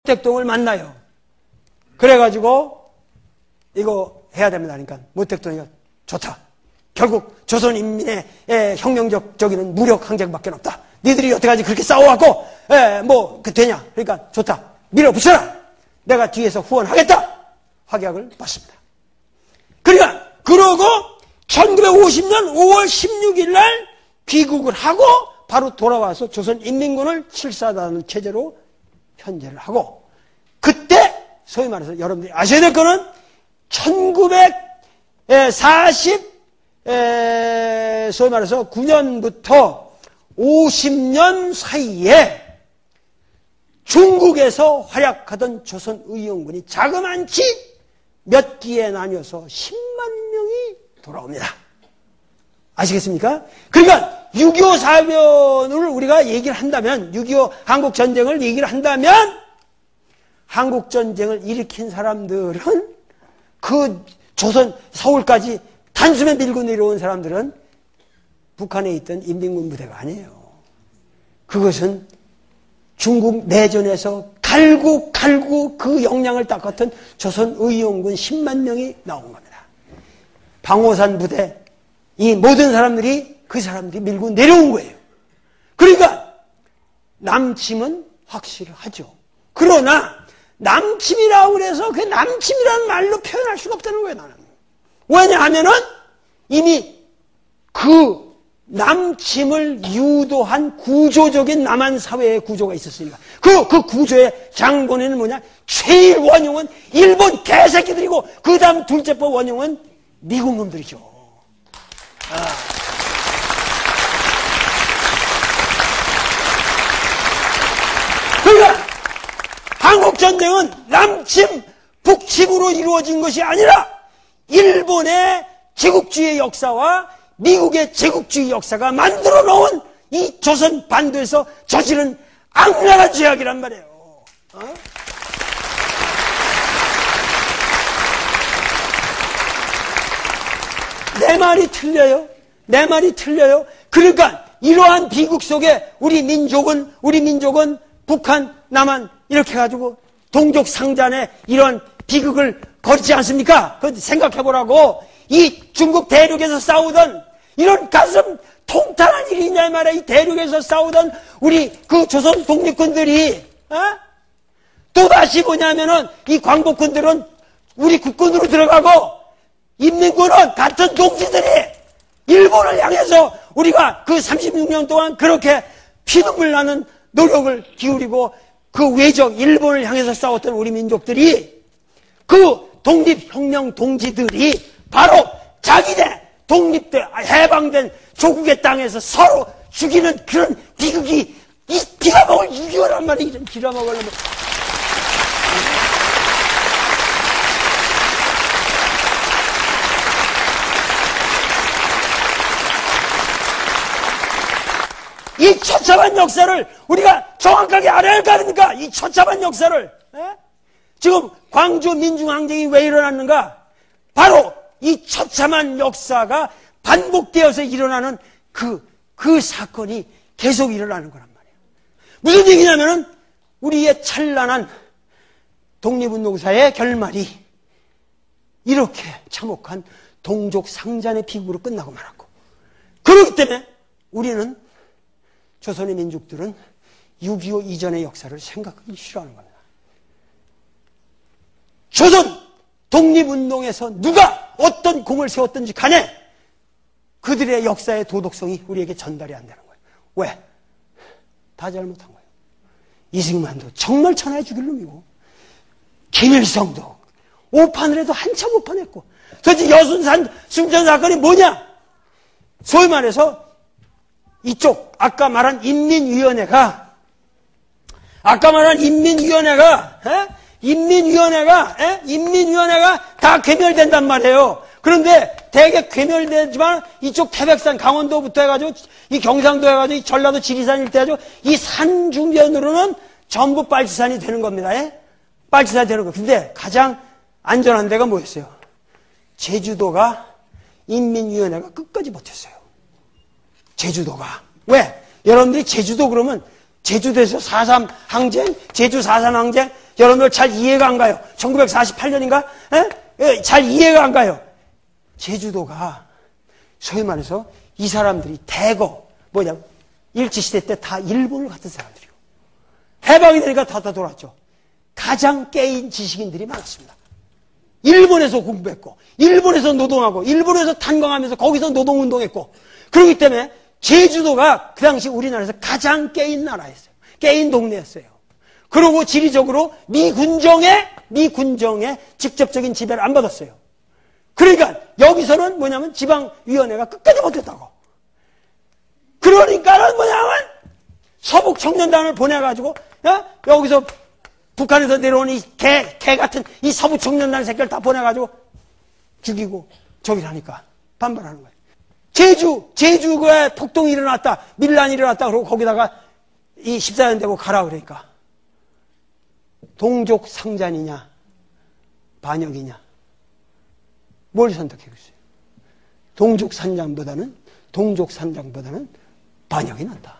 무택동을 만나요. 그래가지고 이거 해야 됩니다. 그러니까 무택동이가 좋다. 결국 조선인민의 혁명적 저기는 무력 항쟁밖에 없다. 니들이 여태까지 그렇게 싸워갖고 뭐 되냐. 그러니까 좋다. 밀어붙여라. 내가 뒤에서 후원하겠다. 확약을 받습니다. 그러니까 그러고 1950년 5월 16일 날 귀국을 하고 바로 돌아와서 조선인민군을 칠사단을 체제로 편제를 하고, 그때 소위 말해서 여러분들이 아셔야 될 거는 1940 소위 말해서 9년부터 50년 사이에 중국에서 활약하던 조선의용군이 자그만치 몇 기에 나뉘어서 10만 명이 돌아옵니다. 아시겠습니까? 그러니까 6.25 사변을 우리가 얘기를 한다면, 6.25 한국전쟁을 얘기를 한다면, 한국전쟁을 일으킨 사람들은 그 조선 서울까지 단숨에 밀고 내려온 사람들은 북한에 있던 인민군 부대가 아니에요. 그것은 중국 내전에서 갈고 그 역량을 닦았던 조선의용군 10만 명이 나온 겁니다. 방호산 부대, 이 모든 사람들이 그 사람들이 밀고 내려온 거예요. 그러니까 남침은 확실하죠. 그러나 남침이라고 해서 그 남침이라는 말로 표현할 수가 없다는 거예요, 나는. 왜냐하면은 이미 그 남침을 유도한 구조적인 남한 사회의 구조가 있었으니까. 그 구조의 장본인은 뭐냐? 최일 원흉은 일본 개새끼들이고, 그 다음 둘째법 원흉은 미국 놈들이죠. 그러니까 한국전쟁은 남침, 북침으로 이루어진 것이 아니라 일본의 제국주의 역사와 미국의 제국주의 역사가 만들어 놓은 이 조선 반도에서 저지른 악랄한 죄악이란 말이에요. 내 말이 틀려요? 내 말이 틀려요? 그러니까 이러한 비극 속에 우리 민족은 북한, 남한 이렇게 해가지고 동족 상잔의 이런 비극을 거치지 않습니까? 그거 생각해보라고. 이 중국 대륙에서 싸우던 이런 가슴 통탄한 일이냐 말이야. 이 대륙에서 싸우던 우리 그 조선 독립군들이 또다시 뭐냐면은 이 광복군들은 우리 국군으로 들어가고, 인민군은 같은 동지들이 일본을 향해서 우리가 그 36년 동안 그렇게 피눈물 나는 노력을 기울이고 그 외적 일본을 향해서 싸웠던 우리 민족들이, 그 독립혁명 동지들이 바로 자기네 독립돼 해방된 조국의 땅에서 서로 죽이는 그런 비극이, 이 빌어먹을 6.25란 말이야. 이런 빌어먹으려면. 이 처참한 역사를 우리가 정확하게 알아야 할 거 아닙니까? 이 처참한 역사를. 지금 광주 민중항쟁이 왜 일어났는가? 바로 이 처참한 역사가 반복되어서 일어나는 그 사건이 계속 일어나는 거란 말이에요. 무슨 얘기냐면은 우리의 찬란한 독립운동사의 결말이 이렇게 참혹한 동족 상잔의 비극으로 끝나고 말았고, 그렇기 때문에 우리는, 조선의 민족들은 6.25 이전의 역사를 생각하기 싫어하는 겁니다. 조선 독립운동에서 누가 어떤 공을 세웠든지 간에 그들의 역사의 도덕성이 우리에게 전달이 안 되는 거예요. 왜? 다 잘못한 거예요. 이승만도 정말 천하에 죽일 놈이고, 김일성도 오판을 해도 한참 오판했고, 도대체 여순산 승전 사건이 뭐냐? 소위 말해서 이쪽 아까 말한 인민위원회가 다 괴멸된단 말이에요. 그런데 대개 괴멸되지만 이쪽 태백산 강원도부터 해가지고 이 경상도 해가지고 이 전라도 지리산 일대 해가지고 이 산 주변으로는 전부 빨치산이 되는 겁니다. 빨치산이 되는 거. 근데 가장 안전한 데가 뭐였어요? 제주도가 인민위원회가 끝까지 버텼어요. 제주도가. 왜? 여러분들이 제주도 그러면 제주도에서 4.3 항쟁, 제주 4.3 항쟁, 여러분들 잘 이해가 안 가요. 1948년인가? 잘 이해가 안 가요. 제주도가 소위 말해서 이 사람들이 대거 일제시대 때 다 일본을 갔던 사람들이고 해방이 되니까 다 돌았죠. 가장 깨인 지식인들이 많습니다. 일본에서 공부했고 일본에서 노동하고 일본에서 탄광하면서 거기서 노동운동했고 그렇기 때문에 제주도가 그 당시 우리나라에서 가장 깨인 나라였어요. 깨인 동네였어요. 그리고 지리적으로 미 군정의 직접적인 지배를 안 받았어요. 그러니까 여기서는 뭐냐면 지방위원회가 끝까지 버텼다고. 그러니까는 뭐냐면 서북 청년단을 보내가지고 여기서 북한에서 내려온 이 개 같은 이 서북 청년단 새끼를 다 보내가지고 죽이고 저기를 하니까 반발하는 거예요. 제주에 폭동이 일어났다, 밀란이 일어났다, 그러고 거기다가 이 14년 되고 가라 그러니까 동족 상잔이냐 반역이냐 뭘 선택하겠어요? 동족 산장보다는 반역이 낫다.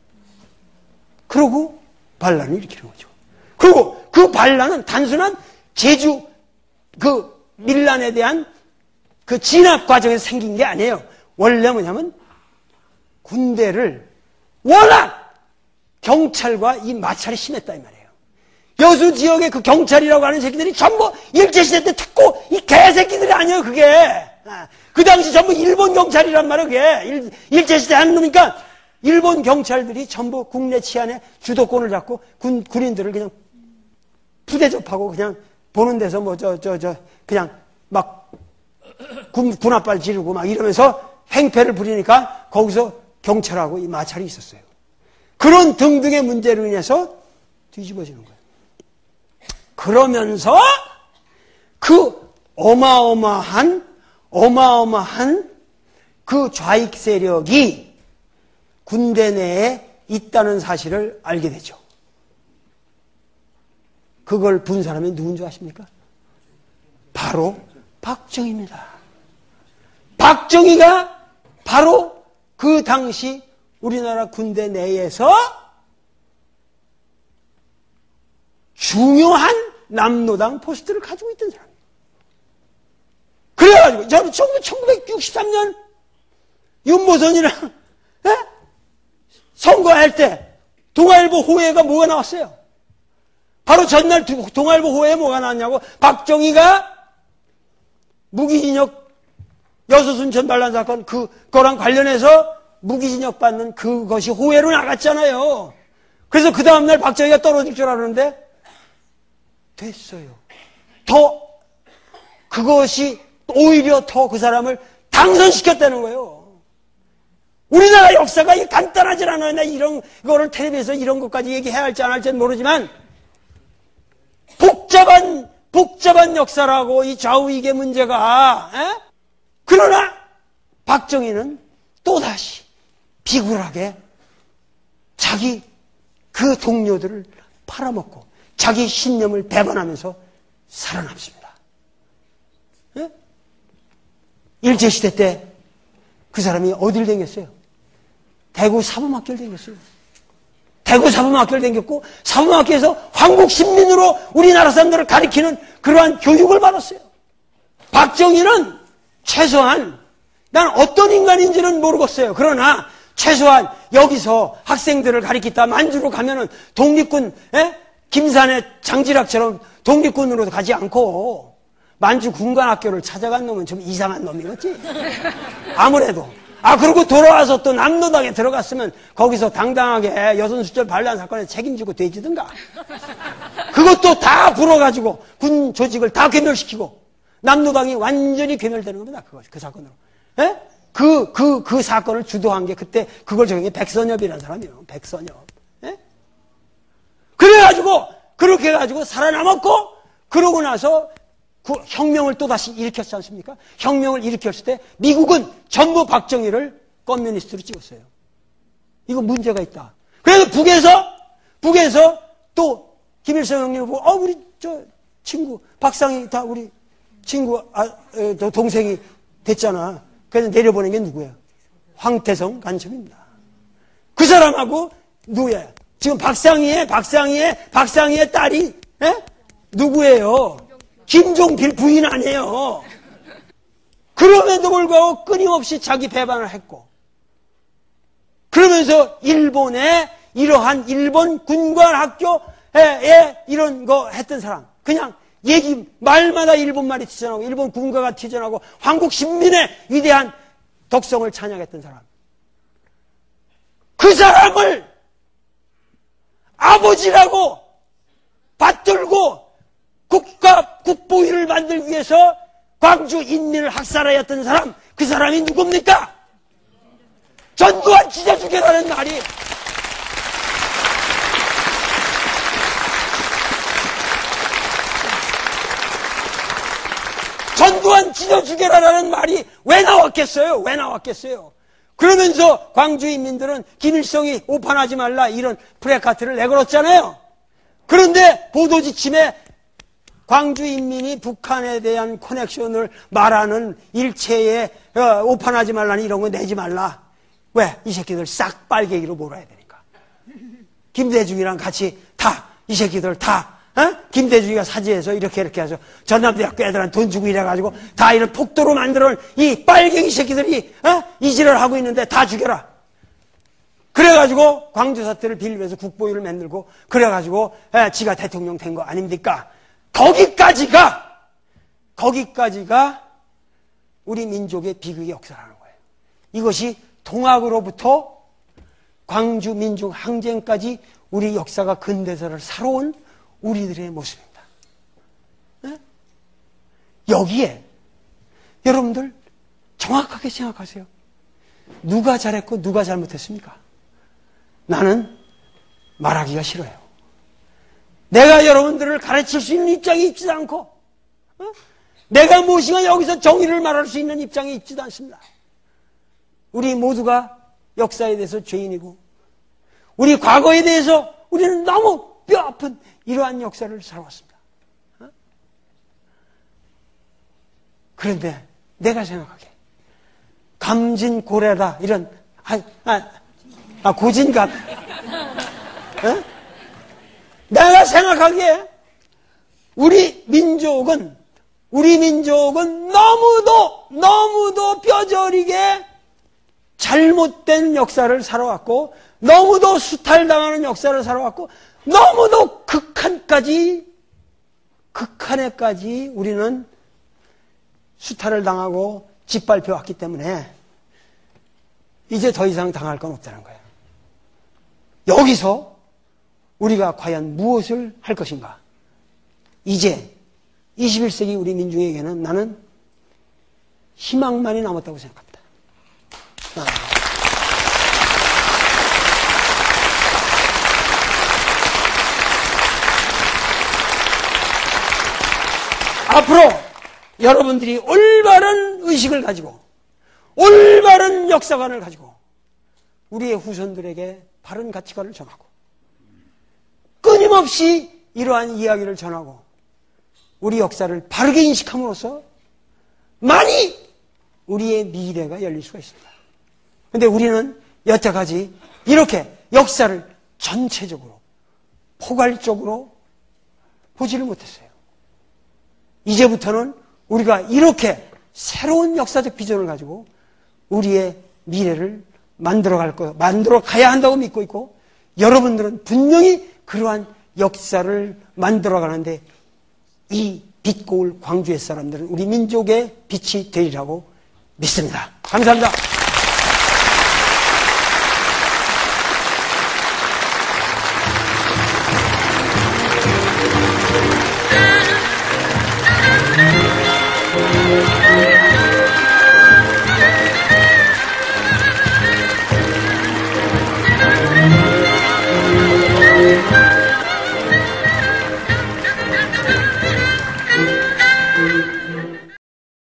그러고 반란을 일으키는 거죠. 그리고 그 반란은 단순한 제주 그 밀란에 대한 그 진압 과정에서 생긴 게 아니에요. 원래 뭐냐면 군대를 워낙 경찰과 이 마찰이 심했다 이 말이에요. 여수 지역의 그 경찰이라고 하는 새끼들이 전부 일제시대 때 특고 이 개새끼들이 아니에요 그게. 그 당시 전부 일본 경찰이란 말이에요 그게. 일제시대 하는 놈이니까 일본 경찰들이 전부 국내 치안에 주도권을 잡고 군인들을 그냥 푸대접하고 그냥 보는 데서 그냥 막 군합발 지르고 막 이러면서 행패를 부리니까 거기서 경찰하고 이 마찰이 있었어요. 그런 등등의 문제로 인해서 뒤집어지는 거예요. 그러면서 그 어마어마한 그 좌익 세력이 군대 내에 있다는 사실을 알게 되죠. 그걸 본 사람이 누군 줄 아십니까? 바로 박정희입니다. 박정희가 바로 그 당시 우리나라 군대 내에서 중요한 남노당 포스트를 가지고 있던 사람이에요. 그래가지고 저는 1963년 윤모선이랑 선거할 때 동아일보 호해가 뭐가 나왔어요? 바로 전날 동아일보 호해에 뭐가 나왔냐고, 박정희가 무기징역 여수순천 반란 사건 그거랑 관련해서 무기징역 받는 그것이 호해로 나갔잖아요. 그래서 그 다음날 박정희가 떨어질 줄 알았는데 됐어요. 그것이 오히려 더 그 사람을 당선시켰다는 거예요. 우리나라 역사가 간단하질 않아요. 나 이런 거를 텔레비에서 이런 것까지 얘기해야 할지 안 할지는 모르지만 복잡한 역사라고 이 좌우익의 문제가. 그러나 박정희는 또다시 비굴하게 자기 그 동료들을 팔아먹고 자기 신념을 배반하면서 살아남습니다. 일제시대 때 그 사람이 어딜 댕겼어요? 대구 사범학교를 댕겼어요. 대구 사범학교를 댕겼고 사범학교에서 황국신민으로 우리나라 사람들을 가리키는 그러한 교육을 받았어요. 박정희는 최소한 난 어떤 인간인지는 모르겠어요. 그러나 최소한 여기서 학생들을 가리키다 만주로 가면은 독립군 김산의 장지락처럼 독립군으로 가지 않고 만주 군관학교를 찾아간 놈은 좀 이상한 놈이겠지. 아무래도. 그리고 돌아와서 또 남노당에 들어갔으면 거기서 당당하게 여선수절 반란 사건에 책임지고 되지든가. 그것도 다 불어가지고 군 조직을 다 괴멸시키고 남노당이 완전히 괴멸되는 겁니다. 그 사건으로. 그 사건을 주도한 게 그때 그걸 적용해 백선엽이라는 사람이에요. 백선엽. 그래가지고 그렇게 해가지고 살아남았고 그러고 나서 그 혁명을 또다시 일으켰지 않습니까? 혁명을 일으켰을 때 미국은 전부 박정희를 커뮤니스트로 찍었어요. 이거 문제가 있다. 그래서 북에서 또 김일성 형님을 보고 우리 저 친구 박상희 다 우리 친구 동생이 됐잖아. 그래서 내려보낸 게 누구예요? 황태성 간첩입니다. 그 사람하고 누구야? 지금 박상희의 딸이 누구예요? 김종필 부인 아니에요. 그럼에도 불구하고 끊임없이 자기 배반을 했고, 그러면서 일본에 이러한 일본 군관학교에 이런 거 했던 사람, 그냥 얘기 말마다 일본말이 튀어나오고 일본 군가가 튀어나오고 한국 신민의 위대한 덕성을 찬양했던 사람, 그 사람을 아버지라고 받들고 국보위를 만들기 위해서 광주 인민을 학살하였던 사람, 그 사람이 누굽니까? 전두환 찢어주게라는 말이, 전두환 찢어주게라는 말이 왜 나왔겠어요? 왜 나왔겠어요? 그러면서 광주 인민들은 김일성이 오판하지 말라 이런 프레카트를 내걸었잖아요. 그런데 보도지침에 광주 인민이 북한에 대한 커넥션을 말하는 일체에 오판하지 말라는 이런 거 내지 말라. 왜? 이 새끼들 싹 빨갱이로 몰아야 되니까. 김대중이랑 같이 다, 이 새끼들 다, 김대중이가 사지해서 이렇게 해서 전남대학교 애들한테 돈 주고 이래가지고 다 이런 폭도로 만들어 이 빨갱이 새끼들이, 이질을 하고 있는데 다 죽여라. 그래가지고 광주 사태를 빌면서 국보위를 만들고 그래가지고 지가 대통령 된 거 아닙니까? 거기까지가 우리 민족의 비극의 역사라는 거예요. 이것이 동학으로부터 광주 민중 항쟁까지 우리 역사가 근대사를 살아온 우리들의 모습입니다. 네? 여기에 여러분들 정확하게 생각하세요. 누가 잘했고 누가 잘못했습니까? 나는 말하기가 싫어요. 내가 여러분들을 가르칠 수 있는 입장에 있지도 않고, 내가 무엇인가 여기서 정의를 말할 수 있는 입장에 있지도 않습니다. 우리 모두가 역사에 대해서 죄인이고, 우리 과거에 대해서 우리는 너무 뼈아픈 이러한 역사를 살아왔습니다. 그런데 내가 생각하기에 감진고래다 이런 고진감, 내가 생각하기에 우리 민족은 너무도 뼈저리게 잘못된 역사를 살아왔고, 너무도 수탈당하는 역사를 살아왔고, 너무도 극한에까지 우리는 수탈을 당하고 짓밟혀왔기 때문에 이제 더 이상 당할 건 없다는 거예요. 여기서 우리가 과연 무엇을 할 것인가? 이제 21세기 우리 민중에게는 나는 희망만이 남았다고 생각합니다. 앞으로 여러분들이 올바른 의식을 가지고 올바른 역사관을 가지고 우리의 후손들에게 바른 가치관을 전하고 끊임없이 이러한 이야기를 전하고 우리 역사를 바르게 인식함으로써 많이 우리의 미래가 열릴 수가 있습니다. 그런데 우리는 여태까지 이렇게 역사를 전체적으로 포괄적으로 보지를 못했어요. 이제부터는 우리가 이렇게 새로운 역사적 비전을 가지고 우리의 미래를 만들어 가야 한다고 믿고 있고, 여러분들은 분명히 그러한 역사를 만들어 가는데 이 빛 고울 광주의 사람들은 우리 민족의 빛이 되리라고 믿습니다. 감사합니다.